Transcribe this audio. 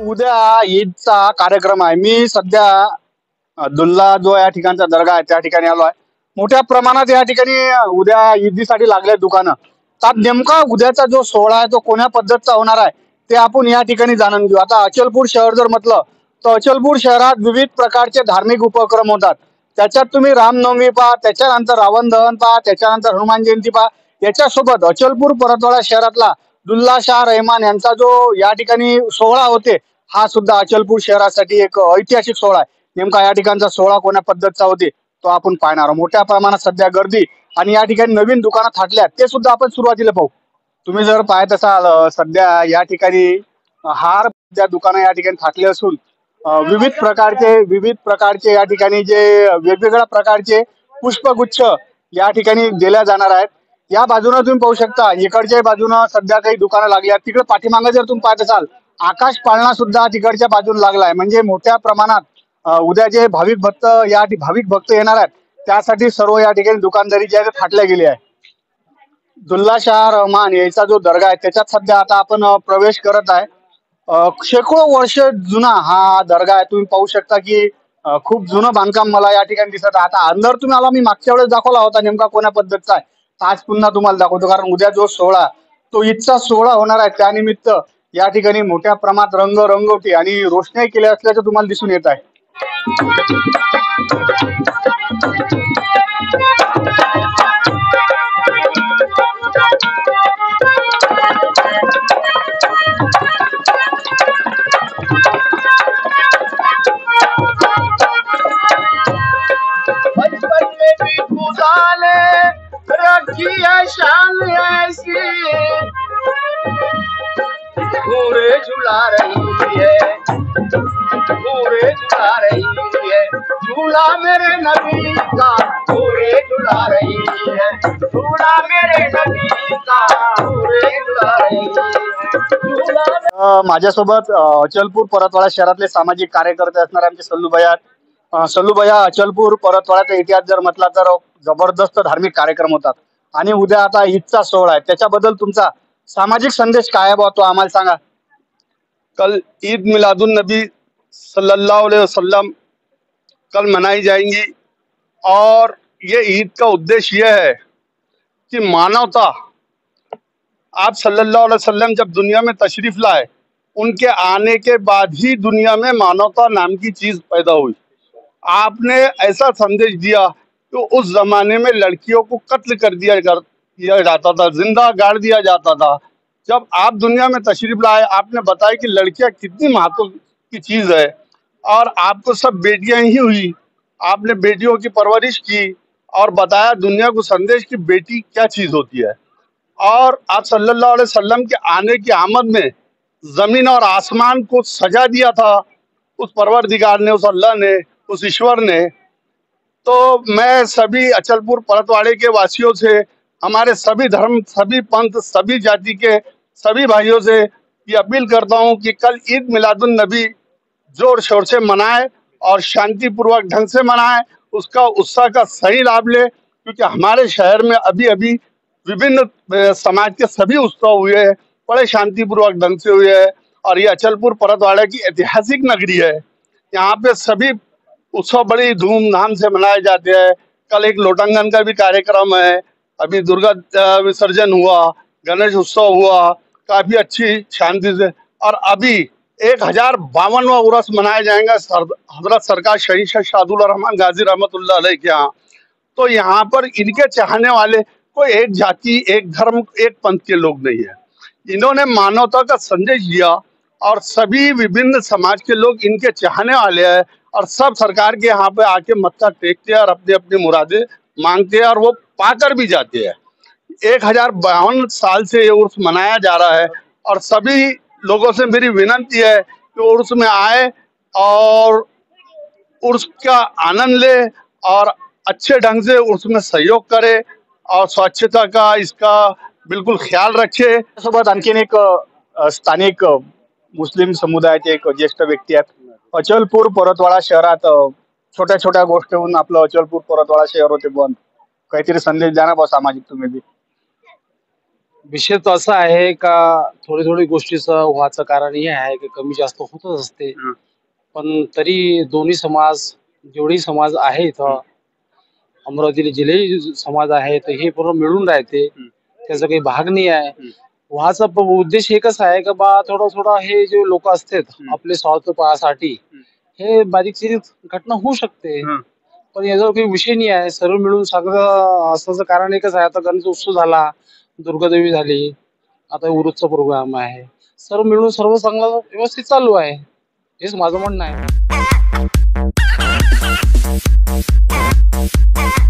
उद्या ईदचा कार्यक्रम आहे. मी सध्या दुल्ला जो या ठिकाणचा दर्गा आहे त्या ठिकाणी आलो आहे. मोठ्या प्रमाणात या ठिकाणी उद्या ईदीसाठी लागले दुकानं. तर नेमका उद्याचा जो सोहळा आहे तो कोण्या पद्धतीचा होणार आहे ते आपण या ठिकाणी जाणून घेऊ. आता अचलपूर शहर जर म्हटलं तर अचलपूर शहरात विविध प्रकारचे धार्मिक उपक्रम होतात. त्याच्यात तुम्ही रामनवमी पहा, त्याच्यानंतर रावण दहन पहा, त्याच्यानंतर हनुमान जयंती पहा. याच्यासोबत अचलपूर परतवाडा शहरातला दुल्ला शाह रहमान यांचा जो या ठिकाणी सोहळा होते हा सुद्धा अचलपूर शहरासाठी एक ऐतिहासिक सोहळा आहे. नेमका या ठिकाणचा सोहळा कोण्या पद्धतीचा होते तो आपण पाहणार आहोत. मोठ्या प्रमाणात सध्या गर्दी आणि या ठिकाणी नवीन दुकानं थाटल्यात ते सुद्धा आपण सुरुवातीला पाहू. तुम्ही जर पाहत असाल सध्या या ठिकाणी हार त्या दुकानं या ठिकाणी थाटले असून विविध प्रकारचे या ठिकाणी जे वेगवेगळ्या प्रकारचे पुष्पगुच्छ या ठिकाणी दिल्या जाणार आहेत. या बाजूने तुम्ही पाहू शकता इकडच्या बाजूने सध्या काही दुकानं लागली आहेत. तिकडे पाठीमागे जर तुम्ही पाहत असाल आकाश पाळणा सुद्धा तिकडच्या बाजूला लागलाय. म्हणजे मोठ्या प्रमाणात उद्या जे भाविक भक्त येणार आहेत त्यासाठी सर्व या ठिकाणी दुकानदारी जी आहे ते थाटल्या गेली आहे. दुल्ला शाह रहमान याचा जो दर्गा आहे त्याच्यात सध्या आता आपण प्रवेश करत आहे. शेकडो वर्ष जुना हा दर्गा आहे. तुम्ही पाहू शकता की खूप जुनं बांधकाम मला या ठिकाणी दिसत आहे. आता अंदर तुम्ही आला, मी मागच्या वेळेस दाखवला होता नेमका कोण्या पद्धतीचा आहे. आज पुन्हा तुम्हाला दाखवतो कारण उद्या जो सोहळा तो ईदचा सोहळा होणार आहे त्यानिमित्त या ठिकाणी मोठ्या प्रमाणात रंगरंगोटी आणि रोषणाई केल्या असल्याचं तुम्हाला दिसून येत आहे. शान ऐसी पूरे झुला रही है, पूरे झुला रही है, झूला मेरे नबी का पूरे झुला रही है, झूला मेरे नबी का पूरे झुला रही है. माझ्यासोबत अचलपूर परतवाडा शहरातले सामाजिक कार्यकर्ते असणार आमचे सल्लूभैया अचलपूर परतवाड्याचा इतिहास जर म्हटला तर जबरदस्त धार्मिक कार्यक्रम होतात आणि उद्या आता ईदचा सोहळा आहे. त्याच्याबद्दल तुमचा सामाजिक संदेश काय आहे तो आम्हाला सांगा. कल ईद मिलादुन नबी सल्लल्लाहु अलैहि वसल्लम कल मनाई जाएंगी और ये ईद का उद्देश्य यह है कि मानवता, आप सल्लल्लाहु अलैहि वसल्लम जब दुनिया में तशरीफ लाए उनके आने के बाद ही दुनिया में मानवता नाम की चीज पैदा हुई. आपने ऐसा संदेश दिया तो उस जमाने में लड़कियों को कत्ल कर दिया जाता था, जिंदा गाड़ दिया जाता था. जब आप दुनिया में तशरीफ लाए आपने बताया कि लड़कियां कितनी महत्व की चीज है और आपको सब बेटियां ही हुई. आपने बेटियों की परवरिश की और बताया दुनिया को संदेश कि बेटी क्या चीज होती है. और आप सल्लल्लाहु अलैहि वसल्लम के आने की आमद में जमीन और आसमान को सजा दिया था उस परवरदिगार ने, उस अल्लाह ने, उस ईश्वर ने. तो मैं सभी अचलपुर परतवाड़े के वासियों से, हमारे सभी धर्म, सभी पंथ, सभी जाति के सभी भाइयों से ये अपील करता हूँ कि कल ईद मिलादुन नबी जोर शोर से मनाए और शांतिपूर्वक ढंग से मनाए, उसका उत्साह का सही लाभ ले. क्योंकि हमारे शहर में अभी अभी विभिन्न समाज के सभी उत्सव हुए हैं, बड़े शांतिपूर्वक ढंग से हुए हैं. और ये अचलपुर परतवाड़ा की ऐतिहासिक नगरी है. यहाँ पे सभी उत्सव बड़ी धूमधाम से मनाए जाते हैं. कल एक लोटांगन का भी कार्यक्रम है, अभी दुर्गा विसर्जन हुआ, गणेश उत्सव हुआ, काफी अच्छी शांति से. और अभी 1052वां उर्स मनाया जाएगा हजरत सरकार शहीद शादुल रहमान गाजी रहमतुल्लाह अलैह के यहाँ. तो यहाँ पर इनके चाहने वाले कोई एक जाति, एक धर्म, एक पंथ के लोग नहीं है. इन्होंने मानवता का संदेश दिया और सभी विभिन्न समाज के लोग इनके चाहने वाले हैं और सब सरकार के यहाँ पे आके मत्था टेकते हैं और अपनी अपनी मुरादें मांगते हैं और वो पाकर भी जाते हैं. 1052 साल से ये उर्स मनाया जा रहा है और सभी लोगों से मेरी विनती है कि उर्स में आए और उर्स का आनंद ले और अच्छे ढंग से उसमें सहयोग करे और स्वच्छता का इसका बिल्कुल ख्याल रखे. सोबत आणखीन एक स्थानिक मुस्लिम समुदायाचे एक ज्येष्ठ व्यक्ती आहेत. अचलपूर परतवाडा शहरात छोट्या छोट्या गोष्टीहून आपलं अचलपूर परतवाडा शहर होते बंद. काहीतरी संदेश द्या ना बा सामाजिक तुम्ही बी. विषय तो असा आहे का थोडी थोडी गोष्टीचं व्हायचं कारण हे आहे की कमी जास्त होतच असते. हं. पण तरी दोन्ही समाज जेवढी समाज आहे इथं अमरावती जिल्हे समाज आहे तर हे पूर्ण मिळून राहते. हं. त्याचा काही भाग नाही आहे. हं. व्हायचा उद्देश एकच आहे का बा थोडं थोडं हे जे लोक असतात हं. आपले स्वार्थ पाहासाठी हं. हे बारीक चिरीक घटना होऊ शकते. हं. पण याच्यावर काही विषय नाही आहे. सर्व मिळून सगळं असल्याचं कारण एकच आहे. आता गणेश उत्सव झाला, दुर्गादेवी झाली, आता उरुसचा प्रोग्राम आहे. सर्व मिळून सर्व चांगलं व्यवस्थित चालू आहे. हेच माझं म्हणणं आहे.